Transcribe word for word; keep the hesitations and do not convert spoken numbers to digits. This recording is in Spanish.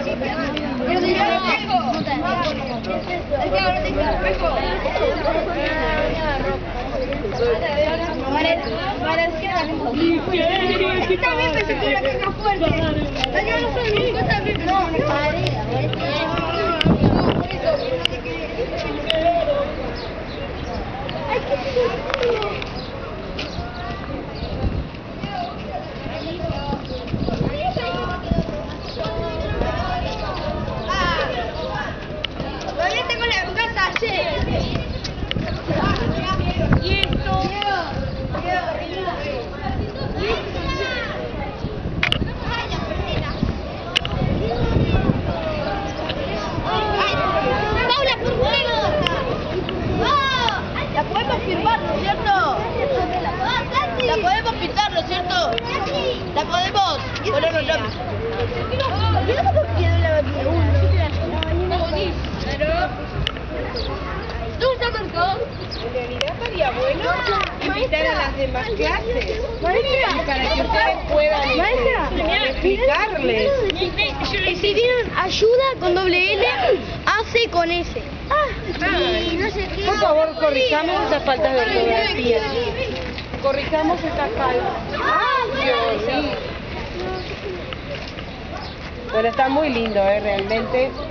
También pensé que era más fuerte. Yo no soy mi hijo también. No, todavía tengo la casa llena. Y esto. La podemos firmar, ¿no es cierto? La podemos pintar, ¿no es cierto? La podemos poner los nombres. ¿Tú estás marcado? En realidad estaría bueno invitar a las demás clases para que ustedes puedan este, explicarles. Escribieron ayuda con doble L, hace con S. Y no sé qué. Por favor, corrijamos estas faltas de ortografía. Corrijamos estas faltas. Dios mío. Bueno, está muy lindo, ¿eh? Realmente.